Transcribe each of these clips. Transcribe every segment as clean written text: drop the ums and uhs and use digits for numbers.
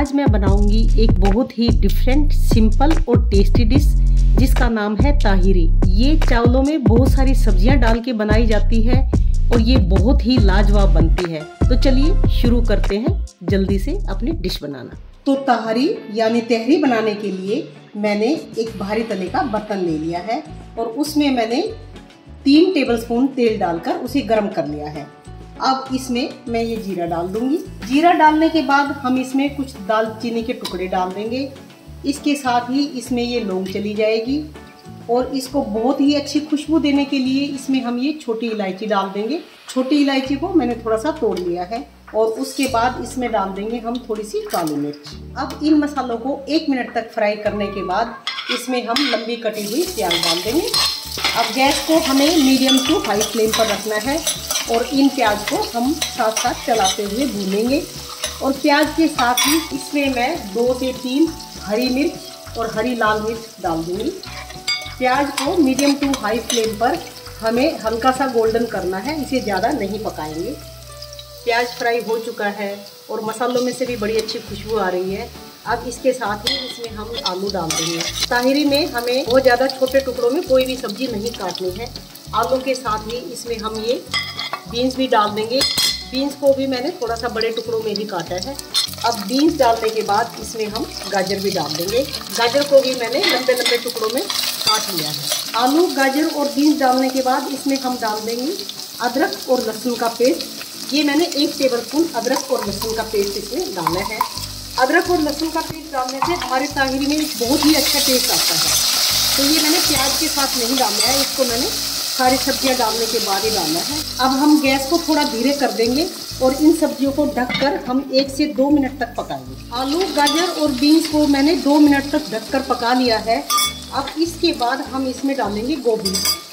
आज मैं बनाऊंगी एक बहुत ही डिफरेंट, सिंपल और टेस्टी डिश जिसका नाम है ताहिरी। ये चावलों में बहुत सारी सब्जियां डाल के बनाई जाती है और ये बहुत ही लाजवाब बनती है। तो चलिए शुरू करते हैं जल्दी से अपनी डिश बनाना। तो ताहिरी यानी तहरी बनाने के लिए मैंने एक भारी तले का बर्तन ले लिया है और उसमें मैंने 3 टेबलस्पून तेल डालकर उसे गर्म कर लिया है। अब इसमें मैं ये जीरा डाल दूंगी। जीरा डालने के बाद हम इसमें कुछ दालचीनी के टुकड़े डाल देंगे। इसके साथ ही इसमें ये लौंग चली जाएगी और इसको बहुत ही अच्छी खुशबू देने के लिए इसमें हम ये छोटी इलायची डाल देंगे। छोटी इलायची को मैंने थोड़ा सा तोड़ लिया है और उसके बाद इसमें डाल देंगे हम थोड़ी सी काली मिर्च। अब इन मसालों को 1 मिनट तक फ्राई करने के बाद इसमें हम लंबी कटी हुई प्याज डाल देंगे। अब गैस को हमें मीडियम टू हाई फ्लेम पर रखना है और इन प्याज को हम साथ साथ चलाते हुए भूनेंगे। और प्याज के साथ ही इसमें मैं 2 से 3 हरी मिर्च और हरी लाल मिर्च डाल दूँगी। प्याज को मीडियम टू हाई फ्लेम पर हमें हल्का सा गोल्डन करना है, इसे ज़्यादा नहीं पकाएंगे। प्याज फ्राई हो चुका है और मसालों में से भी बड़ी अच्छी खुशबू आ रही है। अब इसके साथ ही इसमें हम आलू डाल देंगे। ताहिरी में हमें बहुत ज़्यादा छोटे टुकड़ों में कोई भी सब्जी नहीं काटनी है। आलू के साथ ही इसमें हम ये बीन्स भी डाल देंगे। बीन्स को भी मैंने थोड़ा सा बड़े टुकड़ों में ही काटा है। अब बीन्स डालने के बाद इसमें हम गाजर भी डाल देंगे। गाजर को भी मैंने लंबे लंबे टुकड़ों में काट लिया है। आलू, गाजर और बीन्स डालने के बाद इसमें हम डाल देंगे अदरक और लहसुन का पेस्ट। ये मैंने 1 टेबलस्पून अदरक और लहसुन का पेस्ट इसमें डाला है। अदरक और लहसुन का पेस्ट डालने से हमारे ताहिरी में बहुत ही अच्छा टेस्ट आता है। तो ये मैंने प्याज के साथ नहीं डाला है, इसको मैंने सारी सब्जियां डालने के बाद ही डालना है। अब हम गैस को थोड़ा धीरे कर देंगे और इन सब्जियों को ढककर हम 1 से 2 मिनट तक पकाएंगे। आलू, गाजर और बीन्स को मैंने 2 मिनट तक ढककर पका लिया है। अब इसके बाद हम इसमें डालेंगे गोभी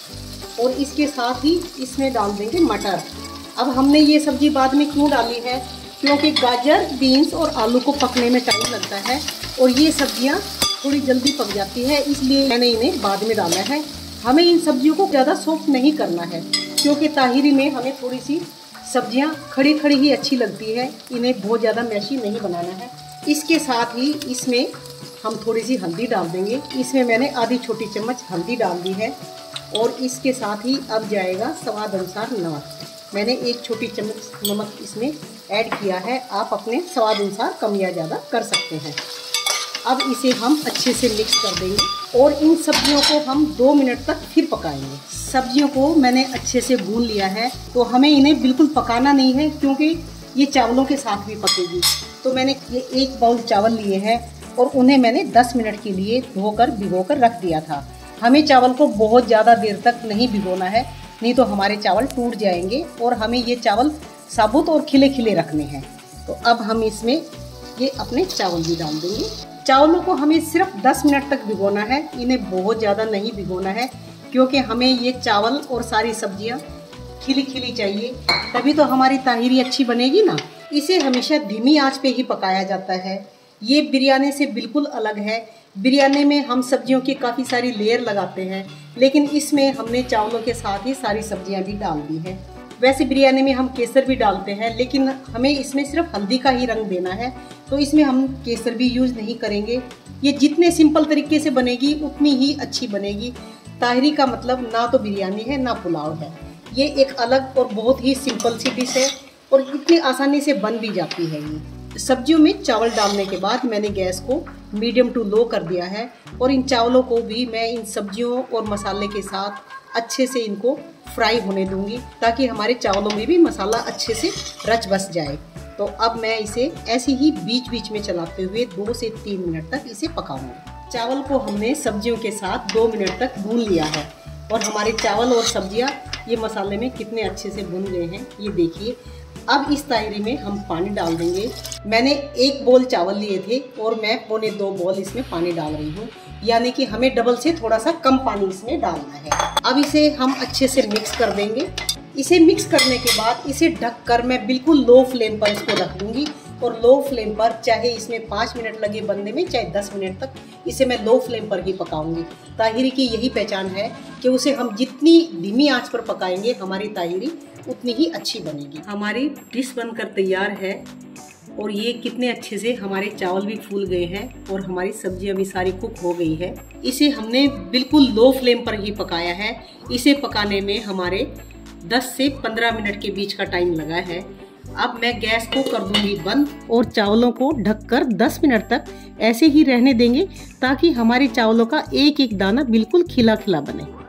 और इसके साथ ही इसमें डाल देंगे मटर। अब हमने ये सब्जी बाद में क्यों डाली है, क्योंकि गाजर, बीन्स और आलू को पकने में टाइम लगता है और ये सब्जियां थोड़ी जल्दी पक जाती है, इसलिए मैंने इन्हें बाद में डाला है। हमें इन सब्जियों को ज़्यादा सॉफ्ट नहीं करना है क्योंकि ताहिरी में हमें थोड़ी सी सब्जियां खड़ी खड़ी ही अच्छी लगती है, इन्हें बहुत ज़्यादा मैशी नहीं बनाना है। इसके साथ ही इसमें हम थोड़ी सी हल्दी डाल देंगे। इसमें मैंने आधी छोटी चम्मच हल्दी डाल दी है और इसके साथ ही अब जाएगा स्वाद अनुसार नमक। मैंने 1 छोटी चम्मच नमक इसमें ऐड किया है। आप अपने स्वाद अनुसार कम या ज़्यादा कर सकते हैं। अब इसे हम अच्छे से मिक्स कर देंगे और इन सब्जियों को हम 2 मिनट तक फिर पकाएंगे। सब्जियों को मैंने अच्छे से भून लिया है, तो हमें इन्हें बिल्कुल पकाना नहीं है क्योंकि ये चावलों के साथ भी पकेगी। तो मैंने ये 1 बाउल चावल लिए हैं और उन्हें मैंने 10 मिनट के लिए धोकर भिगोकर रख दिया था। हमें चावल को बहुत ज़्यादा देर तक नहीं भिगोना है, नहीं तो हमारे चावल टूट जाएंगे और हमें ये चावल साबुत और खिले खिले रखने हैं। तो अब हम इसमें ये अपने चावल भी डाल देंगे। चावलों को हमें सिर्फ 10 मिनट तक भिगोना है, इन्हें बहुत ज़्यादा नहीं भिगोना है क्योंकि हमें ये चावल और सारी सब्जियां खिली खिली चाहिए, तभी तो हमारी ताहिरी अच्छी बनेगी ना। इसे हमेशा धीमी आंच पे ही पकाया जाता है। ये बिरयानी से बिल्कुल अलग है। बिरयानी में हम सब्जियों की काफ़ी सारी लेयर लगाते हैं, लेकिन इसमें हमने चावलों के साथ ही सारी सब्जियां भी डाल दी हैं। वैसे बिरयानी में हम केसर भी डालते हैं, लेकिन हमें इसमें सिर्फ हल्दी का ही रंग देना है, तो इसमें हम केसर भी यूज़ नहीं करेंगे। ये जितने सिंपल तरीके से बनेगी उतनी ही अच्छी बनेगी। ताहिरी का मतलब ना तो बिरयानी है ना पुलाव है, ये एक अलग और बहुत ही सिंपल सी डिश है और इतनी आसानी से बन भी जाती है। ये सब्जियों में चावल डालने के बाद मैंने गैस को मीडियम टू लो कर दिया है और इन चावलों को भी मैं इन सब्जियों और मसाले के साथ अच्छे से इनको फ्राई होने दूंगी ताकि हमारे चावलों में भी मसाला अच्छे से रच बस जाए। तो अब मैं इसे ऐसे ही बीच बीच में चलाते हुए 2 से 3 मिनट तक इसे पकाऊंगी। चावल को हमने सब्जियों के साथ 2 मिनट तक भून लिया है और हमारे चावल और सब्जियां ये मसाले में कितने अच्छे से भुन गए हैं, ये देखिए। अब इस ताहिरी में हम पानी डाल देंगे। मैंने 1 बोल चावल लिए थे और मैं 1.25 बोल इसमें पानी डाल रही हूँ, यानी कि हमें डबल से थोड़ा सा कम पानी इसमें डालना है। अब इसे हम अच्छे से मिक्स कर देंगे। इसे मिक्स करने के बाद इसे ढककर मैं बिल्कुल लो फ्लेम पर इसको रख दूंगी और लो फ्लेम पर, चाहे इसमें 5 मिनट लगे बनने में चाहे 10 मिनट तक, इसे मैं लो फ्लेम पर ही पकाऊंगी। ताहिरी की यही पहचान है कि उसे हम जितनी धीमी आंच पर पकाएंगे हमारी ताहिरी उतनी ही अच्छी बनेगी। हमारी डिश बनकर तैयार है और ये कितने अच्छे से हमारे चावल भी फूल गए हैं और हमारी सब्जियां भी सारी कुक हो गई है। इसे हमने बिल्कुल लो फ्लेम पर ही पकाया है। इसे पकाने में हमारे 10 से 15 मिनट के बीच का टाइम लगा है। अब मैं गैस को कर दूंगी बंद और चावलों को ढककर 10 मिनट तक ऐसे ही रहने देंगे ताकि हमारे चावलों का एक एक दाना बिल्कुल खिला खिला बने।